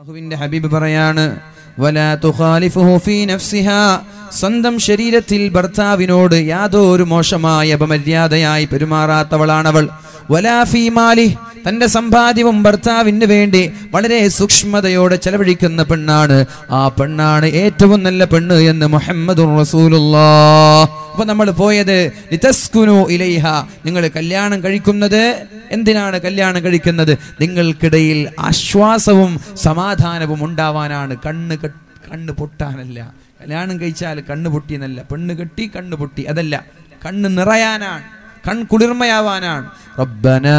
അല്ലാഹുവിന്റെ ഹബീബ് പറയാണ്, വലാ തുഖാലിഫുഹു ഫീ നഫ്സിഹാ, സ്വന്തം ശരീരത്തിൽ ഭർത്താവിനോട് യാതൊരു മോശമായ അപമര്യാദയായി പെരുമാറാത്തവളാണവൾ. വലാ ഫീ മാലി, തന്റെ സമ്പാദ്യവും ഭർത്താവിന് വേണ്ടി വളരെ സൂക്ഷ്മതയോടെ ചെലവഴിക്കുന്ന പെണ്ണാണ്. ആ പെണ്ണാണ് ഏറ്റവും നല്ല പെണ്ണ് എന്ന് മുഹമ്മദുർ റസൂലുള്ളാഹ്. അപ്പൊ നമ്മൾ പോയത് ലിതസ്കുനു ഇലൈഹ, നിങ്ങൾ കല്യാണം കഴിക്കുന്നത് എന്തിനാണ്? കല്യാണം കഴിക്കുന്നത് നിങ്ങൾക്കിടയിൽ ആശ്വാസവും സമാധാനവും ഉണ്ടാവാനാണ്. കണ്ണ് പൊട്ടാനല്ല. കല്യാണം കഴിച്ചാൽ കണ്ണ് പൊട്ടിയെന്നല്ല, പെണ്ണ് കെട്ടി കണ്ണ് പൊട്ടി അതല്ല, കണ്ണ് നിറയാനാണ്, കൺകുളിർമയാവാനാണ്. റബ്ബനാ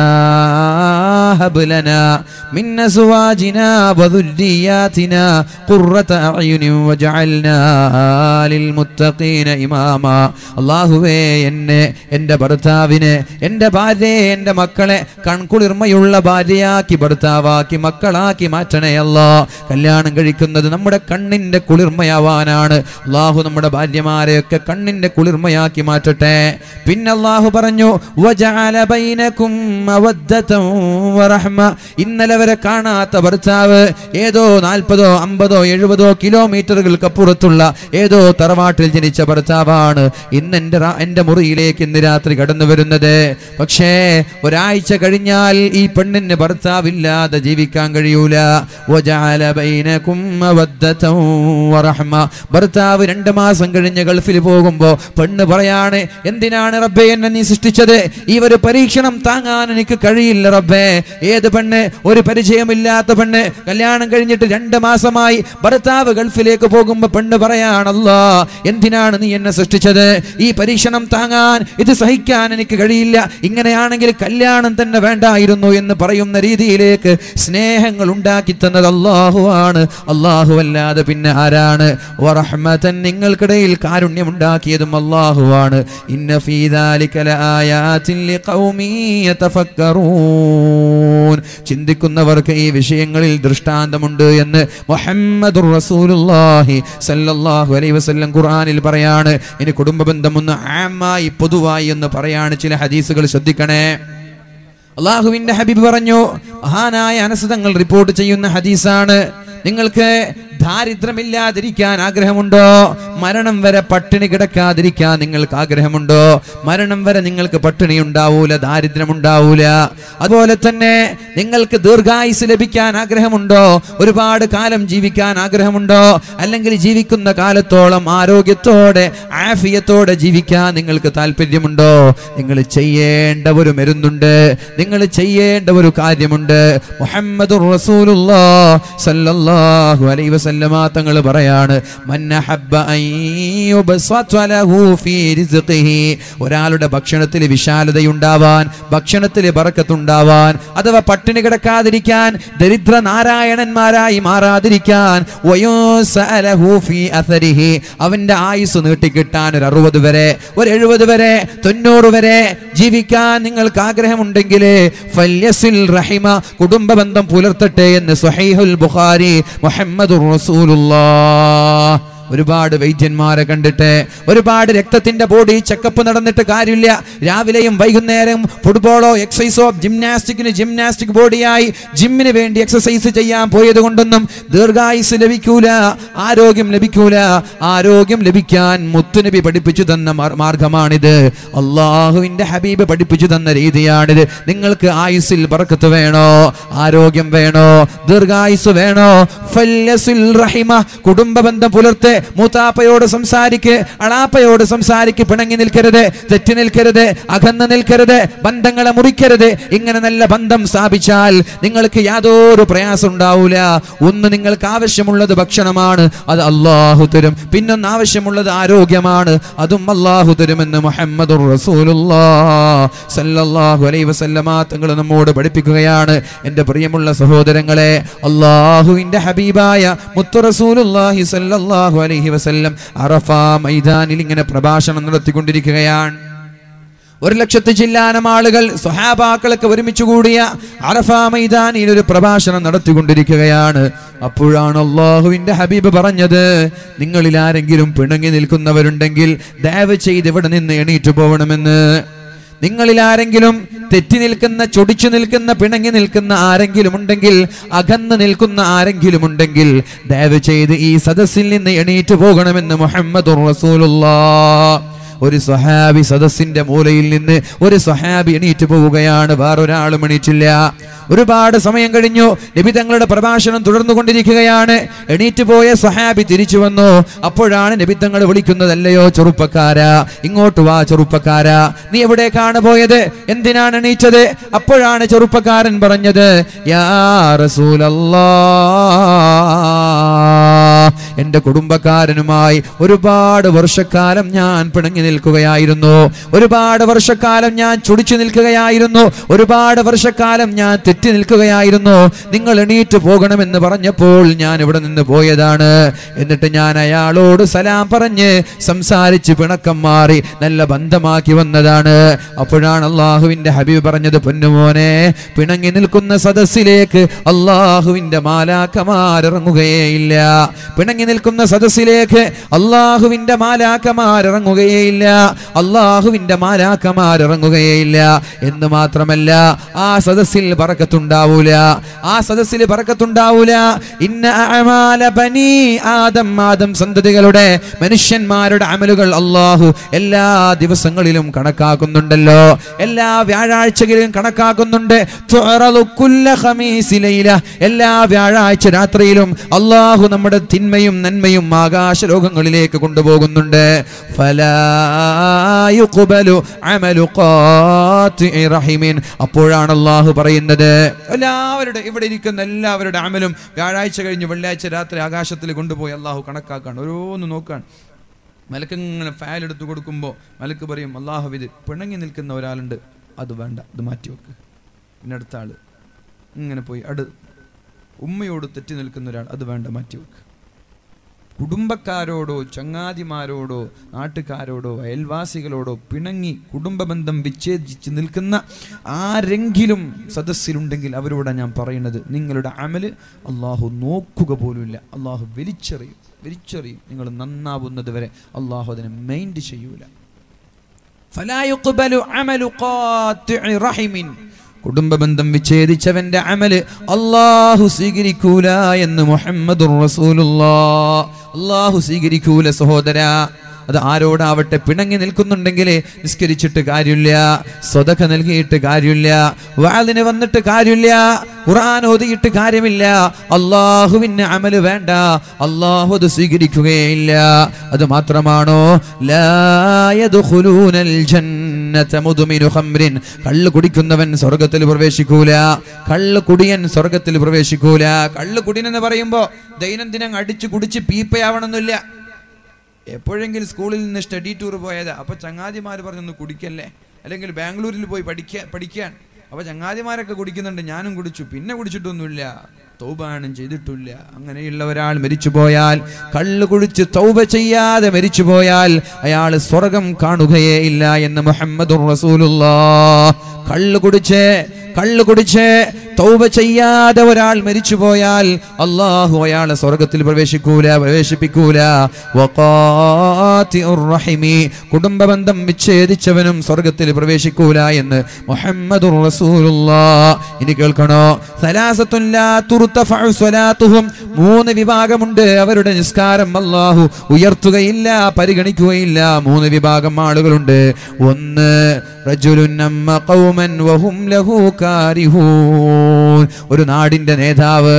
ഹബ് ലനാ മിൻ അസ്വാജിനാ വദുർരിയാതിനാ ഖുർറത അഅ്യുനിൻ വജഅൽനാ ലിൽ മുത്തഖീന ഇമാമാ. അല്ലാഹുവേ, എന്നെ, എൻ്റെ ഭർത്താവിനെ, എൻ്റെ ഭാര്യയെ, എൻ്റെ മക്കളെ കൺകുളിർമയുള്ള ഭാര്യയാക്കി, ഭർത്താവാക്കി, മക്കളാക്കി മാറ്റണേ അല്ലാ. കല്യാണം കഴിക്കുന്നത് നമ്മുടെ കണ്ണിൻ്റെ കുളിർമയാവാനാണ്. അല്ലാഹു നമ്മുടെ ഭാര്യമാരെയൊക്കെ കണ്ണിൻ്റെ കുളിർമയാക്കി മാറ്റട്ടെ. പിന്നെ അല്ലാഹു പറഞ്ഞു, വജഅല ബൈനകും മവദ്ദതൻ വറഹ്മ. ഇന്നലെ വരെ കാണാത്ത ഭർത്താവ് ഏതോ 40, 50, 70 കിലോമീറ്ററുകൾക്കപ്പുറത്തുള്ള ഏതോ തറവാട്ടിൽ ജനിച്ച ഭർത്താവാണ് ഇന്ന് എൻ്റെ മുറിയിലേക്ക് ഇന്ന് രാത്രി കടന്നു വരുന്നത്. പക്ഷേ ഒരാഴ്ച കഴിഞ്ഞാൽ ഈ പെണ്ണിന് ഭർത്താവില്ലാതെ ജീവിക്കാൻ കഴിയൂല. വജഅല ബൈനകും മവദ്ദതൻ വറഹ്മ. ഭർത്താവ് 2 മാസം കഴിഞ്ഞ് ഗൾഫിൽ പോകുമ്പോ പെണ്ണ് പറയാണ്, എന്തിനാണ് റബ്ബേ എന്നെ നീ സൃഷ്ടിച്ചത്? ഈ ഒരു പരീക്ഷണം താങ്ങാൻ എനിക്ക് കഴിയില്ല റബ്ബേ. ഏത് പെണ്ണ്? ഒരു പരിചയമില്ലാത്ത പെണ്ണ്, കല്യാണം കഴിഞ്ഞിട്ട് 2 മാസമായി ഭർത്താവ് ഗൾഫിലേക്ക് പോകുമ്പോ പെണ്ണ് പറയാണ്, അല്ലാ എന്തിനാണ് നീ എന്നെ സൃഷ്ടിച്ചത്? ഈ പരീക്ഷണം താങ്ങാൻ, ഇത് സഹിക്കാൻ എനിക്ക് കഴിയില്ല. ഇങ്ങനെയാണെങ്കിൽ കല്യാണം തന്നെ വേണ്ടായിരുന്നു എന്ന് പറയുന്ന രീതിയിലേക്ക് സ്നേഹങ്ങൾ ഉണ്ടാക്കി തന്നത് അല്ലാഹു ആണ്. അല്ലാഹു അല്ലാതെ പിന്നെ ആരാണ്? വറഹ്മതൻ, നിങ്ങൾക്കിടയിൽ കാരുണ്യം ഉണ്ടാക്കിയതും അല്ലാഹു ആണ്. ഇന്ന ഫീ ദാലിക ലആയാതിൻ ലിഖൗമി യതഫക്കറൂൻ. ചിന്തിക്കുന്നവർക്ക് ഈ വിഷയങ്ങളിൽ ദൃഷ്ടാന്തമുണ്ട് എന്ന് മുഹമ്മദുർ റസൂലുള്ളാഹി സല്ലല്ലാഹു അലൈഹി വസല്ലം ഖുർആനിൽ പറയാണ്. ഇനി കുടുംബ ബന്ധമൊന്ന് ആമായി, പൊതുവായി എന്ന് പറയാണ്. ചില ഹദീസുകൾ ശ്രദ്ധിക്കണേ. അല്ലാഹുവിന്റെ ഹബീബ് പറഞ്ഞു, മഹാനായ അനസ് തങ്ങൾ റിപ്പോർട്ട് ചെയ്യുന്ന ഹദീസാണ്, നിങ്ങൾക്ക് ദാരിദ്ര്യമില്ലാതിരിക്കാൻ ആഗ്രഹമുണ്ടോ? മരണം വരെ പട്ടിണി കിടക്കാതിരിക്കാൻ നിങ്ങൾക്ക് ആഗ്രഹമുണ്ടോ? മരണം വരെ നിങ്ങൾക്ക് പട്ടിണി ഉണ്ടാവൂല, ദാരിദ്ര്യം ഉണ്ടാവൂല. അതുപോലെ തന്നെ നിങ്ങൾക്ക് ദീർഘായുസ് ലഭിക്കാൻ ആഗ്രഹമുണ്ടോ? ഒരുപാട് കാലം ജീവിക്കാൻ ആഗ്രഹമുണ്ടോ? അല്ലെങ്കിൽ ജീവിക്കുന്ന കാലത്തോളം ആരോഗ്യത്തോടെ, ആഫിയത്തോടെ ജീവിക്കാൻ നിങ്ങൾക്ക് താല്പര്യമുണ്ടോ? നിങ്ങൾ ചെയ്യേണ്ട ഒരു മരുന്നുണ്ട്, നിങ്ങൾ ചെയ്യേണ്ട ഒരു കാര്യമുണ്ട്. മുഹമ്മദുർ റസൂലുള്ളാഹി സല്ലല്ലാഹു അലൈഹി വസല്ലം തങ്ങൾ പറയാണ്, ഒരാളുടെ ഭക്ഷണത്തിൽ വിശാലതയുണ്ടാവാൻ, ഭക്ഷണത്തിൽ ബറക്കത്തുണ്ടാവാൻ, അഥവാ പട്ടിണി കിടക്കാതിരിക്കാൻ, ദരിദ്ര നാരായണന്മാരായി മാറാതിരിക്കാൻ, അവന്റെ ആയുസ് നീട്ടിക്കിട്ടാൻ ഒരു 60 വരെ, ഒരു 70 വരെ, 90 വരെ ജീവിക്കാൻ നിങ്ങൾക്ക് ആഗ്രഹമുണ്ടെങ്കിൽ ഫല്യസിൽ റഹിമ, കുടുംബ ബന്ധം പുലർത്തട്ടെ എന്ന് സ്വഹീഹുൽ ബുഖാരി മുഹമ്മദുർ റസൂലുള്ളാഹ്. ഒരുപാട് വൈദ്യന്മാരെ കണ്ടിട്ട്, ഒരുപാട് രക്തത്തിന്റെ ബോഡി ചെക്കപ്പ് നടന്നിട്ട് കാര്യമില്ല. രാവിലെയും വൈകുന്നേരം ഫുട്ബോളോ എക്സസൈസോ ജിംനാസ്റ്റിക് ബോഡിയായി ജിമ്മിന് വേണ്ടി എക്സസൈസ് ചെയ്യാൻ പോയത് കൊണ്ടൊന്നും ദീർഘായുസ് ലഭിക്കൂല, ആരോഗ്യം ലഭിക്കൂല. ആരോഗ്യം ലഭിക്കാൻ മുത്തുനബി പഠിപ്പിച്ചു തന്ന മാർഗമാണിത്. അള്ളാഹുവിന്റെ ഹബീബ് പഠിപ്പിച്ചു തന്ന രീതിയാണിത്. നിങ്ങൾക്ക് ആയുസ്സിൽ ബർക്കത്ത് വേണോ? ആരോഗ്യം വേണോ? ദീർഘായുസ് വേണോ? ഫല്യസിൽ റഹിമ, കുടുംബ ബന്ധം പുലർത്തെ. മൂത്താപ്പയോട് സംസാരിക്ക്, അളാപ്പയോട് സംസാരിക്ക്. പിണങ്ങി നിൽക്കരുത്, തെറ്റി നിൽക്കരുത്, അകന്ന് നിൽക്കരുത്, ബന്ധങ്ങളെ മുറിക്കരുത്. ഇങ്ങനെ നല്ല ബന്ധം സ്ഥാപിച്ചാൽ നിങ്ങൾക്ക് യാതൊരു പ്രയാസം ഉണ്ടാവൂല. ഒന്ന്, നിങ്ങൾക്ക് ആവശ്യമുള്ളത് ഭക്ഷണമാണ്, അത് അല്ലാഹു തരും. പിന്നൊന്ന് ആവശ്യമുള്ളത് ആരോഗ്യമാണ്, അതും അല്ലാഹു തരുമെന്ന് മുഹമ്മദുർ റസൂലുള്ളാഹി സല്ലല്ലാഹു അലൈഹി വസല്ലമ തങ്ങൾ നമ്മോട് പഠിപ്പിക്കുകയാണ്. എൻ്റെ പ്രിയമുള്ള സഹോദരങ്ങളെ, അല്ലാഹുവിൻ്റെ ഹബീബായ മുത്തു റസൂലുള്ളാഹി സല്ലല്ലാഹു അലൈഹി വസല്ലം അറഫ മൈതാനിൽ ഇങ്ങനെ പ്രഭാഷണം നടത്തിക്കൊണ്ടിരിക്കുകയാണ്. 100,000 ചില്ലാനം ആളുകൾ, സ്വഹാബാക്കളൊക്കെ ഒരുമിച്ച് കൂടിയ അറഫ മൈതാനിൽ ഒരു പ്രഭാഷണം നടത്തിക്കൊണ്ടിരിക്കുകയാണ്. അപ്പോഴാണ് അല്ലാഹുവിന്റെ ഹബീബ് പറഞ്ഞത്, നിങ്ങളിൽ ആരെങ്കിലും പിണങ്ങി നിൽക്കുന്നവരുണ്ടെങ്കിൽ ദയവ് ചെയ്ത് ഇവിടെ നിന്ന് എണീറ്റ് പോകണമെന്ന്. നിങ്ങളിൽ ആരെങ്കിലും തെറ്റി നിൽക്കുന്ന, ചൊടിച്ചു നിൽക്കുന്ന, പിണങ്ങി നിൽക്കുന്ന ആരെങ്കിലും ഉണ്ടെങ്കിൽ, അകന്നു നിൽക്കുന്ന ആരെങ്കിലും ഉണ്ടെങ്കിൽ ദയവ് ചെയ്ത് ഈ സദസ്സിൽ നിന്ന് എണീറ്റ് പോകണമെന്ന് മുഹമ്മദുർ റസൂലുള്ളാഹ്. ഒരു സ്വഹാബി സദസ്സിന്റെ മൂലയിൽ നിന്ന് ഒരു സ്വഹാബി എണീറ്റ് പോവുകയാണ്, വേറൊരാളും എണീറ്റില്ല. ഒരുപാട് സമയം കഴിഞ്ഞു, നബി തങ്ങളുടെ പ്രഭാഷണം തുടർന്നുകൊണ്ടിരിക്കുകയാണ്. എണീറ്റ് പോയ സ്വഹാബി തിരിച്ചു വന്നു. അപ്പോഴാണ് നബി തങ്ങൾ വിളിക്കുന്നത്, അല്ലയോ ചെറുപ്പക്കാരാ, ഇങ്ങോട്ട് വാ ചെറുപ്പക്കാരാ, നീ എവിടേക്കാണ് പോയത്, എന്തിനാണ് എണീറ്റത്? അപ്പോഴാണ് ചെറുപ്പക്കാരൻ പറഞ്ഞത്, യാ റസൂലല്ലാഹ്, എന്റെ കുടുംബക്കാരനുമായി ഒരുപാട് വർഷക്കാലം ഞാൻ പിണങ്ങി നിൽക്കുകയായിരുന്നു, ഒരുപാട് വർഷക്കാലം ഞാൻ ചുടിച്ചു നിൽക്കുകയായിരുന്നു, ഒരുപാട് വർഷക്കാലം ഞാൻ തെറ്റി നിൽക്കുകയായിരുന്നു. നിങ്ങൾ എണീറ്റ് പോകണമെന്ന് പറഞ്ഞപ്പോൾ ഞാൻ ഇവിടെ നിന്ന് പോയതാണ്. എന്നിട്ട് ഞാൻ അയാളോട് സലാം പറഞ്ഞ് സംസാരിച്ച് പിണക്കം മാറി നല്ല ബന്ധമാക്കി വന്നതാണ്. അപ്പോഴാണ് അള്ളാഹുവിന്റെ ഹബീബ് പറഞ്ഞത്, പൊന്നുമോനെ, പിണങ്ങി നിൽക്കുന്ന സദസ്സിലേക്ക് അള്ളാഹുവിന്റെ മാലാക്കമാരിറങ്ങുകയേയില്ല. പിണങ്ങി നിൽക്കുന്ന സദസ്സിലേക്ക് അള്ളാഹുവിന്റെ മാലാക്കമാരിറങ്ങുകയേയില്ല, അള്ളാഹുവിന്റെ മാലാക്കമാരിറങ്ങുകയേയില്ല. എന്ന് മാത്രമല്ല, ആ സദസ്സിൽ ബറക്കത്തുണ്ടാവൂല, ആ സദസ്സിൽ ബറക്കത്തുണ്ടാവൂല. ഇന്ന അഅമാല ബനി ആദം, ആദം സന്തതികളുടെ മനുഷ്യന്മാരുടെ അമലുകൾ അള്ളാഹു എല്ലാ ദിവസങ്ങളിലും കണക്കാക്കുന്നുണ്ടല്ലോ, എല്ലാ വ്യാഴാഴ്ചകളിലും കണക്കാക്കുന്നുണ്ട്. തുഅറദു കുല്ല ഖമീസി ലൈല, എല്ലാ വ്യാഴാഴ്ച രാത്രിയിലും അള്ളാഹു നമ്മുടെ തിന്മയും നന്മയും ആകാശ ലോകങ്ങളിലേക്ക് കൊണ്ടുപോകുന്നുണ്ട്. ഫലാ യുഖ്ബലു അമലു ഖാതിഇ റഹിമിൻ, അപ്പോഴാണ് അള്ളാഹു പറയുന്നത്, എല്ലാവരുടെ ഇവിടെ ഇരിക്കുന്ന എല്ലാവരുടെ അമലും വ്യാഴാഴ്ച കഴിഞ്ഞ് വെള്ളിയാഴ്ച രാത്രി ആകാശത്തിൽ കൊണ്ടുപോയി അള്ളാഹു കണക്കാക്കാണ്, ഓരോന്ന് നോക്കാൻ. മലക്ക് ഇങ്ങനെ ഫയൽ എടുത്തു കൊടുക്കുമ്പോൾ മലക്ക് പറയും, അള്ളാഹു ഇത് പിണങ്ങി നിൽക്കുന്ന ഒരാളുണ്ട്, അത് വേണ്ട, അത് മാറ്റി വെക്ക്. പിന്നെ അടുത്ത ആള് ഇങ്ങനെ പോയി ഉമ്മയോട് തെറ്റി നിൽക്കുന്ന ഒരാൾ, അത് വേണ്ട, മാറ്റി വെക്ക്. കുടുംബക്കാരോടോ ചങ്ങാതിമാരോടോ നാട്ടുകാരോടോ അയൽവാസികളോടോ പിണങ്ങി കുടുംബബന്ധം വിച്ഛേദിച്ച് നിൽക്കുന്ന ആരെങ്കിലും സദസ്സിലുണ്ടെങ്കിൽ അവരോട് ഞാൻ പറയുന്നത്, നിങ്ങളുടെ അമല് അള്ളാഹു നോക്കുക പോലുമില്ല, അള്ളാഹു വലിച്ചെറിയും. നിങ്ങൾ നന്നാവുന്നത് വരെ അള്ളാഹു അതിനെ മൈൻഡ് ചെയ്യൂല. ഫലാ യുഖ്ബലു അമലു ഖാതിഇ റഹിമിൻ, കുടുംബബന്ധം വിച്ഛേദിച്ചവന്റെ അമല് അള്ളാഹു സ്വീകരിക്കൂല എന്ന് മുഹമ്മദുർ റസൂലുള്ളാഹ്. അള്ളാഹു സ്വീകരിക്കൂല സഹോദരാ. അത് ആരോടാവട്ടെ, പിണങ്ങി നിൽക്കുന്നുണ്ടെങ്കിൽ നിസ്കരിച്ചിട്ട് കാര്യമില്ല, സ്വതക നൽകിയിട്ട് കാര്യമില്ല, വഅദിന് വന്നിട്ട് കാര്യമില്ല, ഖുർആൻ ഓതിയിട്ട് കാര്യമില്ല. അള്ളാഹുവിന് അമല് വേണ്ട, അള്ളാഹു അത് സ്വീകരിക്കുകയില്ല. അത് മാത്രമാണോ, ലാ യദ്ഖുലൂനൽ ജന്നത മുദ്മിനു ഖംറിൻ, കള്ള് കുടിക്കുന്നവൻ സ്വർഗ്ഗത്തിൽ പ്രവേശിക്കൂല, കള്ള് കുടിയൻ സ്വർഗ്ഗത്തിൽ പ്രവേശിക്കൂല. കള്ള് കുടിയൻ എന്ന് പറയുമ്പോൾ ദൈനംദിനം അടിച്ചു കുടിച്ച് പീപ്പയാവണമെന്നില്ല. എപ്പോഴെങ്കിലും സ്കൂളിൽ നിന്ന് സ്റ്റഡി ടൂർ പോയതാ, അപ്പോൾ ചങ്ങാതിമാർ പറഞ്ഞൊന്ന് കുടിക്കല്ലേ, അല്ലെങ്കിൽ ബാംഗ്ലൂരിൽ പോയി പഠിക്കാൻ, അപ്പോൾ ചങ്ങാതിമാരൊക്കെ കുടിക്കുന്നുണ്ട്, ഞാനും കുടിച്ചു, പിന്നെ കുടിച്ചിട്ടൊന്നുമില്ല, തൗബാനും ചെയ്തിട്ടില്ല. അങ്ങനെയുള്ള ഒരാൾ മരിച്ചുപോയാൽ, കള്ള് കുടിച്ച് തൗബ ചെയ്യാതെ മരിച്ചുപോയാൽ അയാൾ സ്വർഗം കാണുകയേ ഇല്ല എന്ന് മുഹമ്മദുർ റസൂലുള്ളാഹ്. കള്ള് കുടിച്ച് തൗബ ചെയ്യാതെ ഒരാൾ മരിച്ചുപോയാൽ അള്ളാഹു അയാളെ സ്വർഗത്തിൽ പ്രവേശിപ്പിക്കൂല. വഖാതിഉർ റഹിമി, കുടുംബബന്ധം വിച്ഛേദിച്ചവനും സ്വർഗത്തിൽ പ്രവേശിക്കൂല എന്ന് മുഹമ്മദുർ റസൂലുള്ളാഹ്. ഇനി കേൾക്കണോ, സലാസത്തുൻ ലാ തുർതഫഉ സ്വലാത്തുഹും, 3 വിഭാഗമുണ്ട്, അവരുടെ നിസ്കാരം അള്ളാഹു ഉയർത്തുകയില്ല, പരിഗണിക്കുകയില്ല. 3 വിഭാഗം ആളുകളുണ്ട്. ഒന്ന്, റജുലുൻ അമ്മ ഖൗമൻ വഹും ലഹു കാരിഹൂൻ, ഒരു നാടിന്റെ നേതാവ്,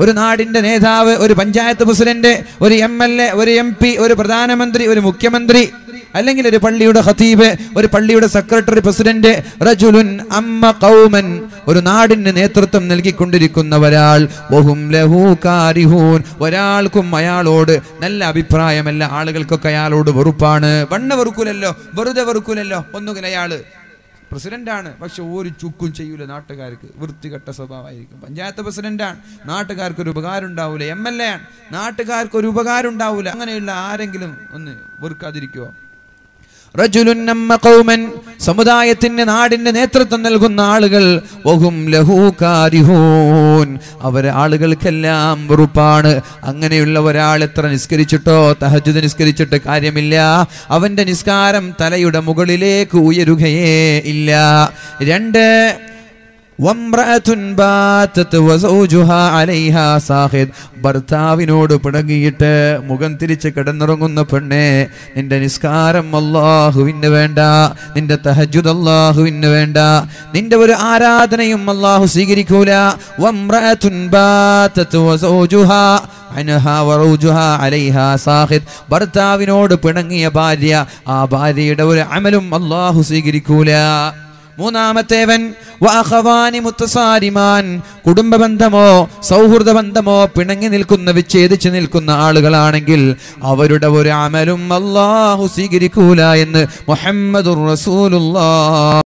ഒരു പഞ്ചായത്ത് പ്രസിഡന്റ്, ഒരു MLA, ഒരു MP, ഒരു പ്രധാനമന്ത്രി, ഒരു മുഖ്യമന്ത്രി, അല്ലെങ്കിൽ ഒരു പള്ളിയുടെ ഖതീബ്, ഒരു പള്ളിയുടെ സെക്രട്ടറി, പ്രസിഡന്റ്. റജുലുൻ അമ്മ ഖൗമൻ, ഒരു നാടിന് നേതൃത്വം നൽകിക്കൊണ്ടിരിക്കുന്ന ഒരാൾ. വഹും ലഹു കാരിഹൂൻ, ഒരാൾക്കും അയാളോട് നല്ല അഭിപ്രായമല്ല, ആളുകൾക്കൊക്കെ അയാളോട് വെറുപ്പാണ്. വെറുക്കൂലല്ലോ, വെറുതെ വെറുക്കൂലല്ലോ. ഒന്നുകിൽ അയാള് പ്രസിഡന്റാണ്, പക്ഷെ ഒരു ചുക്കും ചെയ്യൂല, നാട്ടുകാർക്ക് വൃത്തികെട്ട സ്വഭാവമായിരിക്കും. പഞ്ചായത്ത് പ്രസിഡന്റാണ്, നാട്ടുകാർക്ക് ഒരു ഉപകാരം ഉണ്ടാവൂല. MLA ആണ്, നാട്ടുകാർക്ക് ഒരു ഉപകാരം ഉണ്ടാവൂല. അങ്ങനെയുള്ള ആരെങ്കിലും ഒന്ന് വെറുക്കാതിരിക്കുവോ? റജുലുൻ നമ്മ ഖൗമൻ, സമുദായത്തിന് നാടിന്റെ നേതൃത്വം നൽകുന്ന ആളുകൾ, വഹും ലഹു കാരിഹൂൻ, അവരെ ആളുകൾക്കെല്ലാം വെറുപ്പാണ്. അങ്ങനെയുള്ള ഒരാൾ എത്ര നിസ്കരിച്ചിട്ടോ തഹജ്ജുദ് നിസ്കരിച്ചിട്ട് കാര്യമില്ല, അവന്റെ നിസ്കാരം തലയുടെ മുകളിലേക്ക് ഉയരുകയേ ഇല്ല. 2 വംറഅതുൻ ബാതത് വസൗജുഹാ അലൈഹാ സാഖിദ്, ഭർത്താവിനോട് പിണങ്ങിയിട്ട് മുഖം തിരിച്ച് കിടന്നുറങ്ങുന്ന പെണ്ണെ, നിന്റെ നിസ്കാരം അല്ലാഹുവിന് വേണ്ട, നിന്റെ തഹജ്ജുദ് അല്ലാഹുവിന് വേണ്ട, നിന്റെ ഒരു ആരാധനയും അല്ലാഹു സ്വീകരിക്കൂല. വംറഅതുൻ ബാതത് വസൗജുഹാ അൻഹാ വറൗജുഹാ അലൈഹാ സാഖിദ്, ഭർത്താവിനോട് പിണങ്ങിയ ഭാര്യ, ആ ഭാര്യയുടെ ഒരു അമലും അല്ലാഹു സ്വീകരിക്കൂല. 3-ാമത്തേവൻ വഅഖവാനി മുത്തസാരിമാൻ, കുടുംബ ബന്ധമോ സൗഹൃദ ബന്ധമോ പിണങ്ങി നിൽക്കുന്ന, വിച്ഛേദിച്ച് നിൽക്കുന്ന ആളുകളാണെങ്കിൽ അവരുടെ ഒരു അമലും അല്ലാഹു സ്വീകരിക്കൂല എന്ന് മുഹമ്മദുർ റസൂലുള്ളാഹ്.